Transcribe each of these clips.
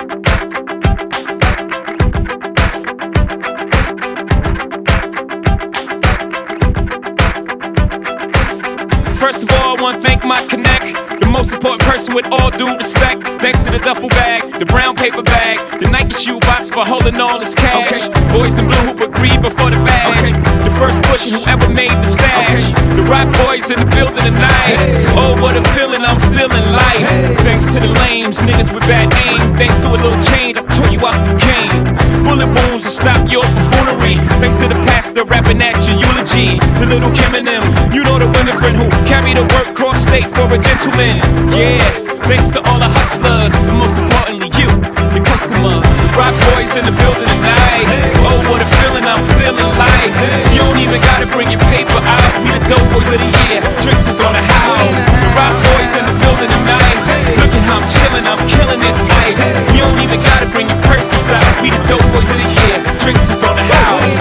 First of all, I want to thank my connect, the most important person with all due respect. Thanks to the duffel bag, the brown paper bag, the Nike shoe box for holding all this cash. Boys in blue who put greed before the badge. The first push who ever made the stash. The rock boys in the building tonight. Oh, what a feeling, I'm feeling life. Thanks to the lames, niggas with bad aim. Thanks to a little change, I tore you out the game. Bullet wounds will stop your buffoonery. Thanks to the pastor rapping at your eulogy. To little Kim and them, you know the women friend who carry the work cross state for a gentleman. Yeah, thanks to all the hustlers, and most importantly you, the customer. The rock boys in the building tonight. Oh, what a feeling, I'm feeling life. You don't even gotta bring your paper out. We the dope boys of the year, drinks is on the house. The rock boys in the building tonight. Look at how I'm chilling, I'm killing this ice. You don't even gotta bring your purses out. We the dope boys of the year, drinks is on the house.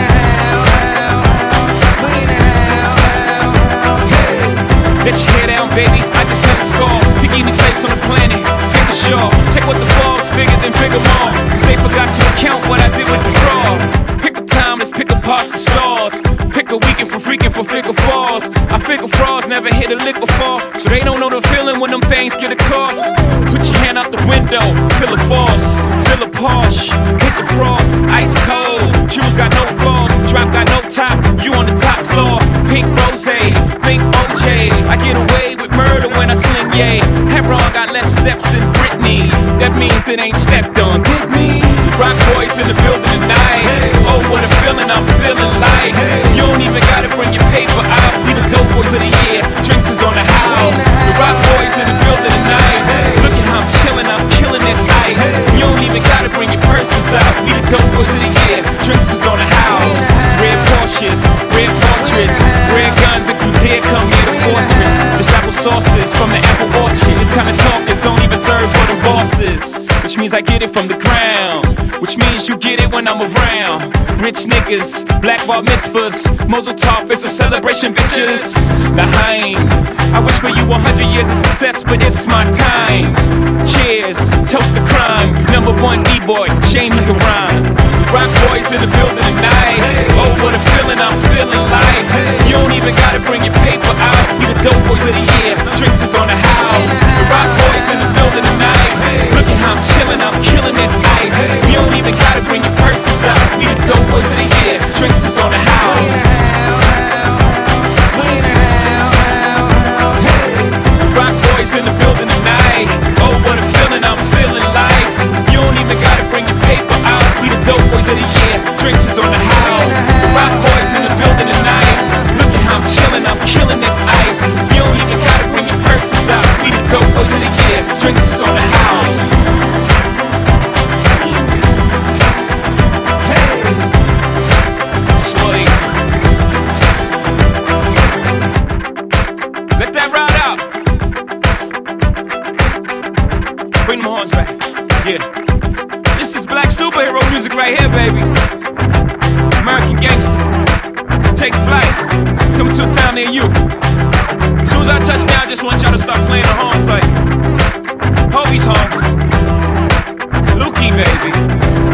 Let your hair down, baby, I just hit a score. Pick any place on the planet, pick a shore. Take what the falls figured, then figure more. Cause they forgot to account what I did with the fraud. Pick a time, let's pick apart some stars. Pick a weekend for freaking for figure falls. I figure frauds never hit a lick before, so they don't know the feeling when them things get a cost. Put your hand out the window, feel a force, feel a Porsche, hit the frost, ice cold. Shoes got no flaws, drop got no top, you on the top floor. Pink rose, think OJ. I get away with murder when I sling, yay. Heron got less steps than Britney. That means it ain't stepped on, dig me? Rock boys in the building tonight. Oh, what a feeling, I'm feeling life. You don't even gotta bring your paper out. We the dope boys of the year, drinks is on the house. The rock boys in the building tonight. Look at how I'm chilling, I'm killing this ice. You don't even gotta bring your purses out. We the dope boys of the year, drinks is on the house. Red Porsches, red portraits, red guns if you dare come near the fortress. This apple sauces from the apple orchard. This kind of talk is only reserved for the bosses. Which means I get it from the ground, which means you get it when I'm around. Rich niggas, black bar mitzvahs, Mazel Tov, it's a celebration, bitches. L'chaim, I wish for you 100 years of success, but it's my time. Cheers, toast to crime. Number one D-boy, shame he can rhyme. Rock boys in the building tonight. Oh, what a feeling, I'm feeling life. You don't even gotta bring your paper out. We the dope boys of the year, drinks is on the house. The rock boys in the building tonight. Look at how I'm chilling, I'm killing this ice. You don't even gotta bring your purses out. We the dope boys of the year, drinks is on the house. Rock boys in the building tonight. Oh, what a feeling, I'm feeling life. You don't even gotta bring your paper out. We the dope boys of the year, drinks is on the house. The rock boys in the building tonight. Look at how I'm chilling, I'm killing this ice. You don't even gotta bring your purses out. We the dope boys of the year, drinks is on the house. Sweet. Let that ride out. Bring them horns back. Yeah. This is black superhero music right here, baby. American gangster. Take flight. It's coming to a town near you. As soon as I touch down, I just want y'all to start playing the horns like Hobie's home. Lukey, baby.